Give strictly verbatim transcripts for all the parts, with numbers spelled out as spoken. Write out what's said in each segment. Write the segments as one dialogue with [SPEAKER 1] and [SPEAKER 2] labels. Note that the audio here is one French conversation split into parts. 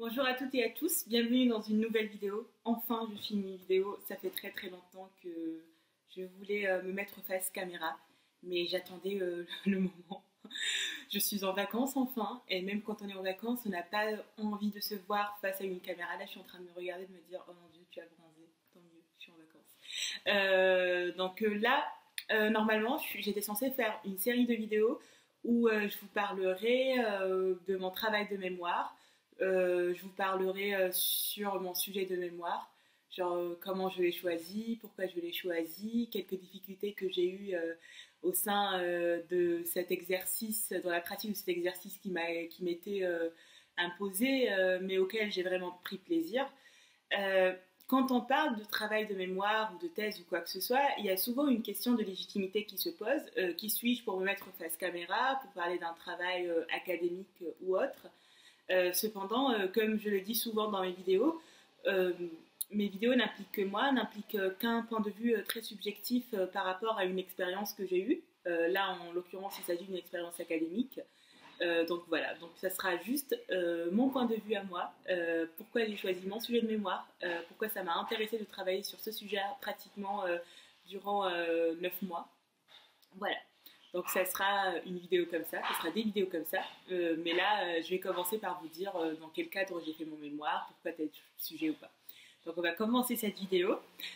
[SPEAKER 1] Bonjour à toutes et à tous, bienvenue dans une nouvelle vidéo. Enfin, je filme une vidéo, ça fait très très longtemps que je voulais euh, me mettre face caméra, mais j'attendais euh, le moment. Je suis en vacances enfin, et même quand on est en vacances, on n'a pas envie de se voir face à une caméra. Là, je suis en train de me regarder, de me dire, oh mon Dieu, tu as bronzé, tant mieux, je suis en vacances. Euh, donc euh, là, euh, normalement, j'étais censée faire une série de vidéos où euh, je vous parlerai euh, de mon travail de mémoire. Euh, je vous parlerai euh, sur mon sujet de mémoire, genre euh, comment je l'ai choisi, pourquoi je l'ai choisi, quelques difficultés que j'ai eues euh, au sein euh, de cet exercice, dans la pratique de cet exercice qui m'était euh, imposé, euh, mais auquel j'ai vraiment pris plaisir. Euh, quand on parle de travail de mémoire ou de thèse ou quoi que ce soit, il y a souvent une question de légitimité qui se pose. Euh, qui suis-je pour me mettre face caméra, pour parler d'un travail euh, académique ou autre? Euh, cependant, euh, comme je le dis souvent dans mes vidéos, euh, mes vidéos n'impliquent que moi, n'impliquent qu'un point de vue euh, très subjectif euh, par rapport à une expérience que j'ai eue. Euh, là, en l'occurrence, il s'agit d'une expérience académique. Euh, donc voilà, donc ça sera juste euh, mon point de vue à moi, euh, pourquoi j'ai choisi mon sujet de mémoire, euh, pourquoi ça m'a intéressé de travailler sur ce sujet pratiquement euh, durant euh, neuf mois. Voilà. Donc ça sera une vidéo comme ça, ce sera des vidéos comme ça, euh, mais là euh, je vais commencer par vous dire euh, dans quel cadre j'ai fait mon mémoire, pourquoi tel sujet ou pas. Donc on va commencer cette vidéo.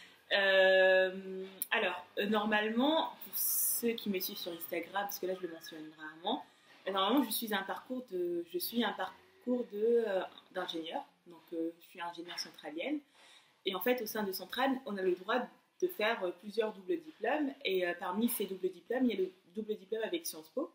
[SPEAKER 1] Euh, alors euh, normalement, pour ceux qui me suivent sur Instagram, parce que là je le mentionne rarement, euh, normalement je suis un parcours de, je suis un parcours de euh, d'ingénieur, donc euh, je suis ingénieure centralienne, et en fait au sein de Centrale, on a le droit de de faire euh, plusieurs doubles diplômes et euh, parmi ces doubles diplômes, il y a le double diplôme avec Sciences Po.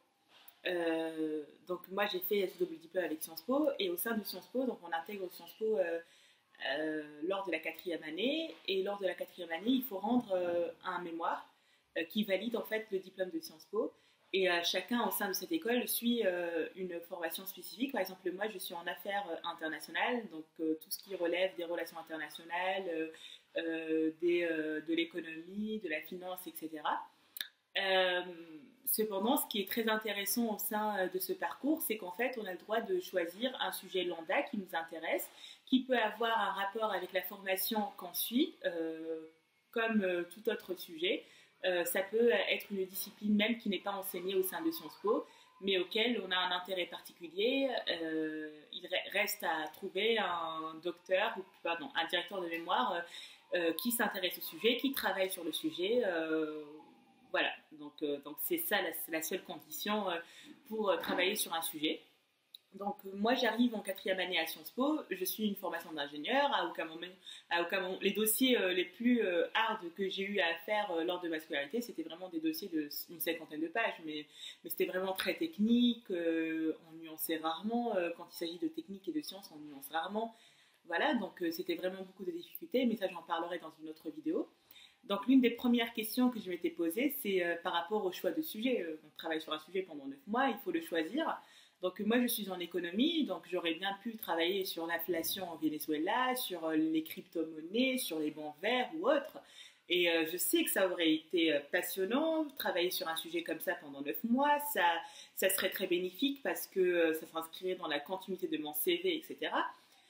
[SPEAKER 1] Euh, donc moi j'ai fait ce double diplôme avec Sciences Po et au sein de Sciences Po, donc on intègre Sciences Po euh, euh, lors de la quatrième année et lors de la quatrième année il faut rendre euh, un mémoire euh, qui valide en fait le diplôme de Sciences Po et euh, chacun au sein de cette école suit euh, une formation spécifique. Par exemple moi je suis en affaires internationales, donc euh, tout ce qui relève des relations internationales, euh, Euh, des, euh, de l'économie, de la finance, et cetera. Euh, cependant, ce qui est très intéressant au sein de ce parcours, c'est qu'en fait, on a le droit de choisir un sujet lambda qui nous intéresse, qui peut avoir un rapport avec la formation qu'on suit, euh, comme euh, tout autre sujet. Euh, ça peut être une discipline même qui n'est pas enseignée au sein de Sciences Po, mais auquel on a un intérêt particulier. Euh, il reste à trouver un docteur, ou pardon, un directeur de mémoire euh, Euh, qui s'intéresse au sujet, qui travaille sur le sujet. Euh, voilà, donc euh, donc c'est ça la, la seule condition euh, pour euh, travailler sur un sujet. Donc euh, moi j'arrive en quatrième année à Sciences Po, je suis une formation d'ingénieur, à aucun moment, à aucun moment, les dossiers euh, les plus euh, hard que j'ai eu à faire euh, lors de ma scolarité, c'était vraiment des dossiers d'une cinquantaine de pages, mais, mais c'était vraiment très technique, euh, on nuançait rarement, euh, quand il s'agit de technique et de sciences, on nuance rarement. Voilà, donc euh, c'était vraiment beaucoup de difficultés, mais ça j'en parlerai dans une autre vidéo. Donc l'une des premières questions que je m'étais posée, c'est euh, par rapport au choix de sujet. Euh, on travaille sur un sujet pendant neuf mois, il faut le choisir. Donc moi je suis en économie, donc j'aurais bien pu travailler sur l'inflation au Venezuela, sur euh, les crypto-monnaies, sur les bons verts ou autres. Et euh, je sais que ça aurait été euh, passionnant, travailler sur un sujet comme ça pendant neuf mois, ça, ça serait très bénéfique parce que euh, ça s'inscrirait dans la continuité de mon C V, et cetera.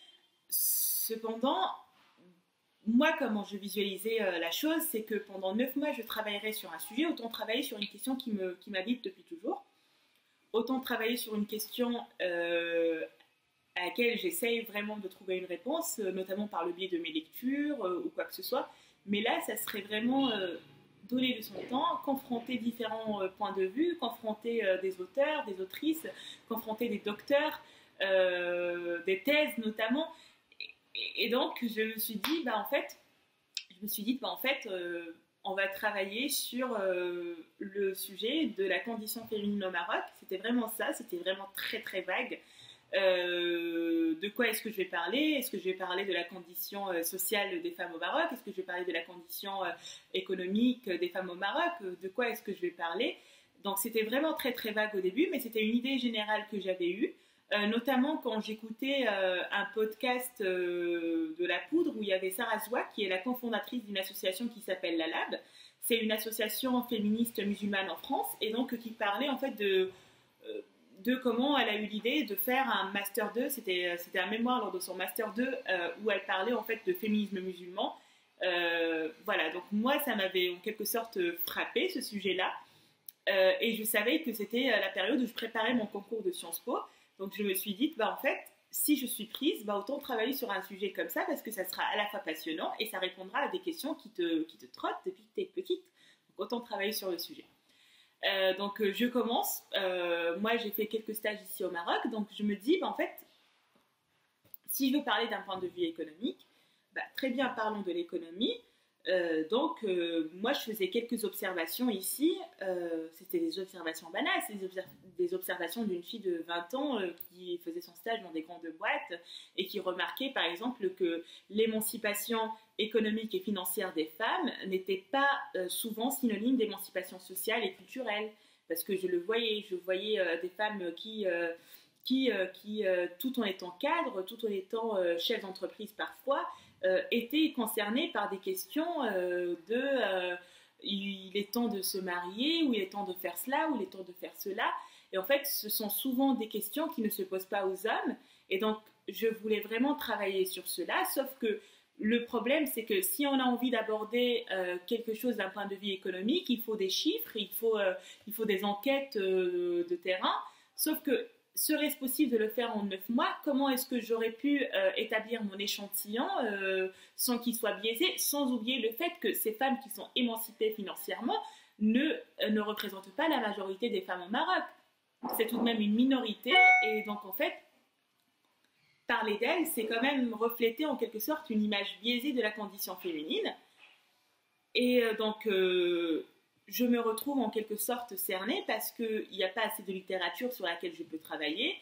[SPEAKER 1] Cependant, moi, comment je visualisais euh, la chose, c'est que pendant neuf mois, je travaillerais sur un sujet, autant travailler sur une question qui me, qui m'habite depuis toujours, autant travailler sur une question euh, à laquelle j'essaye vraiment de trouver une réponse, euh, notamment par le biais de mes lectures euh, ou quoi que ce soit. Mais là, ça serait vraiment euh, donner de son temps, confronter différents euh, points de vue, confronter euh, des auteurs, des autrices, confronter des docteurs, euh, des thèses notamment. Et donc, je me suis dit, bah en fait, je me suis dit, bah en fait, euh, on va travailler sur euh, le sujet de la condition féminine au Maroc. C'était vraiment ça, c'était vraiment très très vague. Euh, de quoi est-ce que je vais parler? Est-ce que je vais parler de la condition euh, sociale des femmes au Maroc? Est-ce que je vais parler de la condition euh, économique des femmes au Maroc? De quoi est-ce que je vais parler? Donc, c'était vraiment très très vague au début, mais c'était une idée générale que j'avais eue. Euh, notamment quand j'écoutais euh, un podcast euh, de la Poudre où il y avait Sarah Zoua qui est la cofondatrice d'une association qui s'appelle La Lab. C'est une association féministe musulmane en France et donc qui parlait en fait de, euh, de comment elle a eu l'idée de faire un master deux, c'était un mémoire lors de son master deux euh, où elle parlait en fait de féminisme musulman. Euh, voilà, donc moi ça m'avait en quelque sorte frappé ce sujet-là, euh, et je savais que c'était la période où je préparais mon concours de Sciences Po, donc je me suis dit, bah en fait, si je suis prise, bah autant travailler sur un sujet comme ça parce que ça sera à la fois passionnant et ça répondra à des questions qui te, qui te trottent depuis que tu es petite, donc autant travailler sur le sujet. Euh, donc euh, je commence, euh, moi j'ai fait quelques stages ici au Maroc, donc je me dis, bah, en fait, si je veux parler d'un point de vue économique, bah, très bien, parlons de l'économie. Euh, donc euh, moi je faisais quelques observations ici, euh, c'était des observations banales, c'est des, observ des observations d'une fille de vingt ans euh, qui faisait son stage dans des grandes boîtes et qui remarquait par exemple que l'émancipation économique et financière des femmes n'était pas euh, souvent synonyme d'émancipation sociale et culturelle, parce que je le voyais, je voyais euh, des femmes qui, euh, qui, euh, qui euh, tout en étant cadres, tout en étant euh, chefs d'entreprise parfois, Euh, étaient concernés par des questions euh, de euh, il est temps de se marier, ou il est temps de faire cela, ou il est temps de faire cela. Et en fait, ce sont souvent des questions qui ne se posent pas aux hommes. Et donc, je voulais vraiment travailler sur cela, sauf que le problème, c'est que si on a envie d'aborder euh, quelque chose d'un point de vue économique, il faut des chiffres, il faut, euh, il faut des enquêtes euh, de terrain, sauf que serait-ce possible de le faire en neuf mois? Comment est-ce que j'aurais pu euh, établir mon échantillon euh, sans qu'il soit biaisé, sans oublier le fait que ces femmes qui sont émancipées financièrement ne, euh, ne représentent pas la majorité des femmes au Maroc. C'est tout de même une minorité, et donc en fait, parler d'elles, c'est quand même refléter en quelque sorte une image biaisée de la condition féminine. Et euh, donc... Euh, je me retrouve en quelque sorte cernée parce qu'il n'y a pas assez de littérature sur laquelle je peux travailler,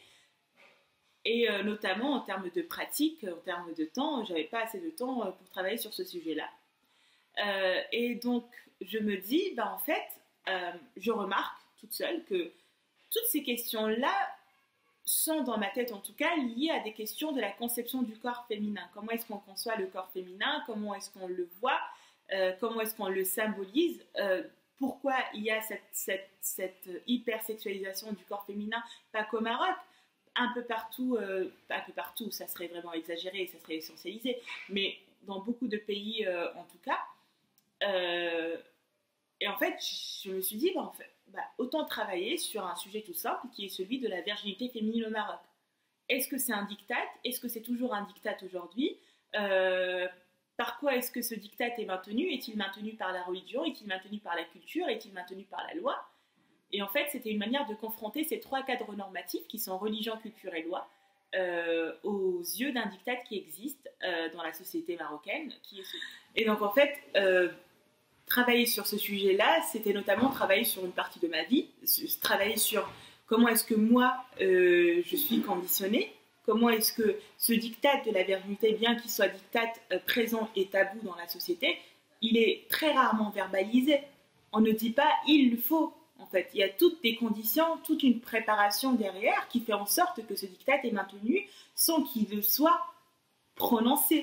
[SPEAKER 1] et euh, notamment en termes de pratique, en termes de temps, je n'avais pas assez de temps euh, pour travailler sur ce sujet-là. Euh, et donc, je me dis, bah, en fait, euh, je remarque toute seule que toutes ces questions-là sont, dans ma tête en tout cas, liées à des questions de la conception du corps féminin. Comment est-ce qu'on conçoit le corps féminin? Comment est-ce qu'on le voit? euh, Comment est-ce qu'on le symbolise? euh, Pourquoi il y a cette, cette, cette hypersexualisation du corps féminin, pas qu'au Maroc, un peu partout, euh, un peu partout, ça serait vraiment exagéré, ça serait essentialisé, mais dans beaucoup de pays euh, en tout cas. Euh, et en fait, je me suis dit, bah, en fait, bah, autant travailler sur un sujet tout simple qui est celui de la virginité féminine au Maroc. Est-ce que c'est un diktat? Est-ce que c'est toujours un diktat aujourd'hui? euh, Par quoi est-ce que ce diktat est maintenu? Est-il maintenu par la religion? Est-il maintenu par la culture? Est-il maintenu par la loi? Et en fait, c'était une manière de confronter ces trois cadres normatifs qui sont religion, culture et loi euh, aux yeux d'un diktat qui existe euh, dans la société marocaine. Qui est ce... Et donc en fait, euh, travailler sur ce sujet-là, c'était notamment travailler sur une partie de ma vie, travailler sur comment est-ce que moi, euh, je suis conditionnée. Comment est-ce que ce diktat de la virginité, bien qu'il soit diktat euh, présent et tabou dans la société, il est très rarement verbalisé. On ne dit pas « il le faut ». En fait, il y a toutes des conditions, toute une préparation derrière qui fait en sorte que ce diktat est maintenu sans qu'il soit prononcé.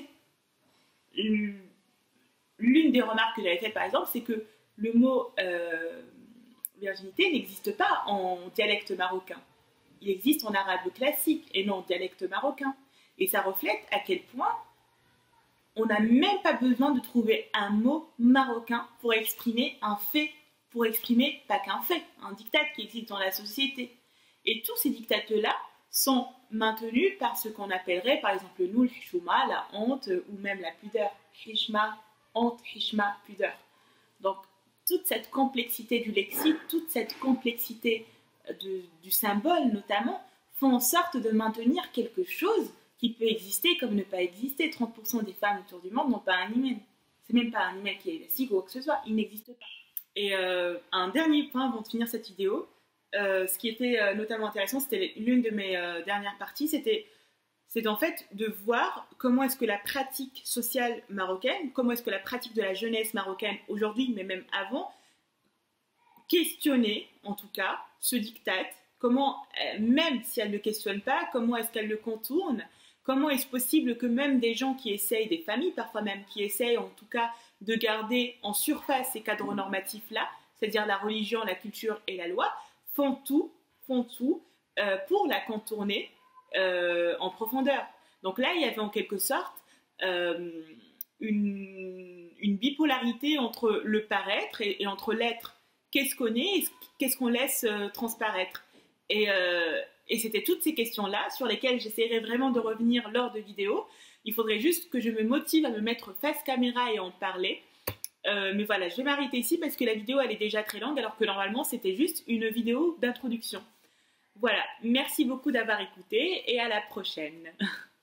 [SPEAKER 1] L'une des remarques que j'avais faites, par exemple, c'est que le mot euh, virginité n'existe pas en dialecte marocain. Il existe en arabe classique et non en dialecte marocain. Et ça reflète à quel point on n'a même pas besoin de trouver un mot marocain pour exprimer un fait, pour exprimer pas qu'un fait, un diktat qui existe dans la société. Et tous ces diktats-là sont maintenus par ce qu'on appellerait, par exemple, nous, le hishma, la honte, ou même la pudeur. Hishma, honte, hishma, pudeur. Donc, toute cette complexité du lexique, toute cette complexité De, du symbole notamment, font en sorte de maintenir quelque chose qui peut exister comme ne pas exister. trente pour cent des femmes autour du monde n'ont pas un email. C'est même pas un email qui est élastique ou quoi que ce soit, il n'existe pas. Et euh, un dernier point avant de finir cette vidéo, euh, ce qui était euh, notamment intéressant, c'était l'une de mes euh, dernières parties, c'était c'est en fait de voir comment est-ce que la pratique sociale marocaine, comment est-ce que la pratique de la jeunesse marocaine aujourd'hui, mais même avant, questionner, en tout cas, ce diktat, comment, même si elle ne le questionne pas, comment est-ce qu'elle le contourne, comment est-ce possible que même des gens qui essayent, des familles parfois même, qui essayent en tout cas de garder en surface ces cadres normatifs-là, c'est-à-dire la religion, la culture et la loi, font tout, font tout euh, pour la contourner euh, en profondeur. Donc là, il y avait en quelque sorte euh, une, une bipolarité entre le paraître et, et entre l'être. Qu'est-ce qu'on est et qu'est-ce qu'on laisse euh, transparaître. Et, euh, et c'était toutes ces questions-là sur lesquelles j'essaierai vraiment de revenir lors de vidéos. Il faudrait juste que je me motive à me mettre face caméra et en parler. Euh, mais voilà, je vais m'arrêter ici parce que la vidéo elle est déjà très longue alors que normalement c'était juste une vidéo d'introduction. Voilà, merci beaucoup d'avoir écouté et à la prochaine.